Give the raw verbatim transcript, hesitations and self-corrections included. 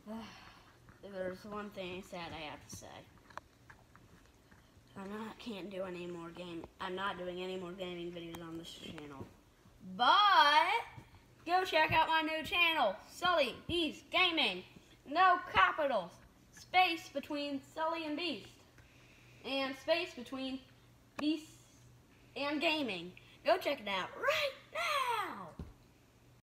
There's one thing sad I have to say. I not can't do any more game. I'm not doing any more gaming videos on this channel. But go check out my new channel, Sully Beast Gaming. No capitals. Space between Sully and Beast. And space between Beast and Gaming. Go check it out right